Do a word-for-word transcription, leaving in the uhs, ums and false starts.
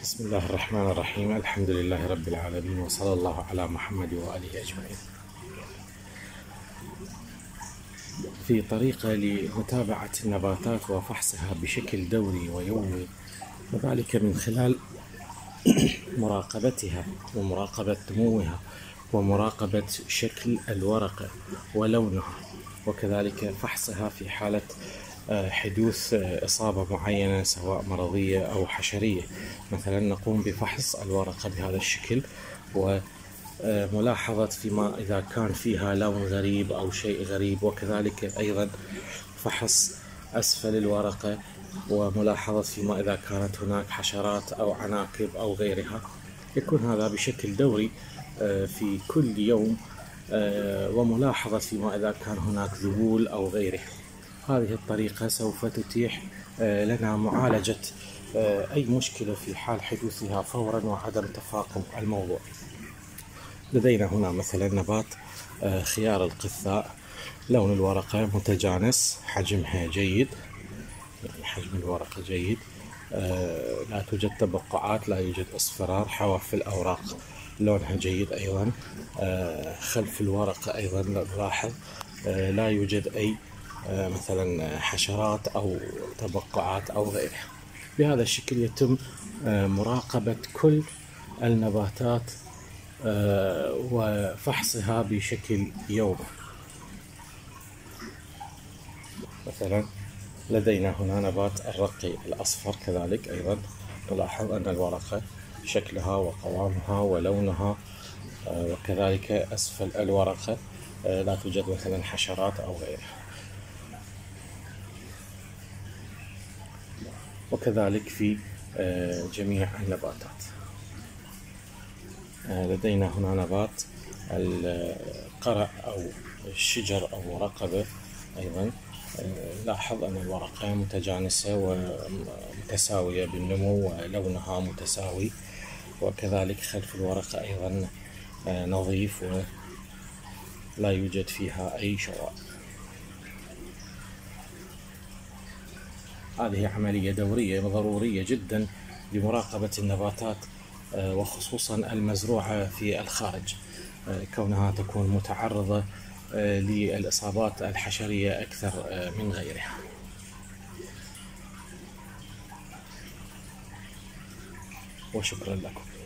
بسم الله الرحمن الرحيم. الحمد لله رب العالمين، وصلى الله على محمد وآله أجمعين. في طريقة لمتابعة النباتات وفحصها بشكل دوري ويومي، وذلك من خلال مراقبتها ومراقبة نموها ومراقبة شكل الورقة ولونها، وكذلك فحصها في حالة حدوث إصابة معينة سواء مرضية أو حشرية. مثلا نقوم بفحص الورقة بهذا الشكل وملاحظة فيما إذا كان فيها لون غريب أو شيء غريب، وكذلك أيضا فحص أسفل الورقة وملاحظة فيما إذا كانت هناك حشرات أو عناكب أو غيرها. يكون هذا بشكل دوري في كل يوم، وملاحظة فيما إذا كان هناك ذبول أو غيره. هذه الطريقة سوف تتيح لنا معالجة أي مشكلة في حال حدوثها فورا وعدم تفاقم الموضوع. لدينا هنا مثلا نبات خيار القثاء، لون الورقة متجانس، حجمها جيد، يعني حجم الورقة جيد، لا توجد تبقعات، لا يوجد اصفرار، حواف الأوراق لونها جيد أيضا. خلف الورقة أيضا نلاحظ لا يوجد أي مثلا حشرات أو تبقعات أو غيرها. بهذا الشكل يتم مراقبة كل النباتات وفحصها بشكل يومي. مثلا لدينا هنا نبات الرقي الأصفر، كذلك أيضا نلاحظ أن الورقة شكلها وقوامها ولونها وكذلك أسفل الورقة لا توجد مثلا حشرات أو غيرها. وكذلك في جميع النباتات. لدينا هنا نبات القرع أو الشجر أو رقبة، أيضا لاحظ أن الورقة متجانسة ومتساوية بالنمو ولونها متساوي، وكذلك خلف الورقة أيضا نظيف ولا يوجد فيها أي شوائب. هذه عملية دورية ضرورية جدا لمراقبة النباتات، وخصوصا المزروعة في الخارج، كونها تكون متعرضة للإصابات الحشرية أكثر من غيرها. وشكرا لكم.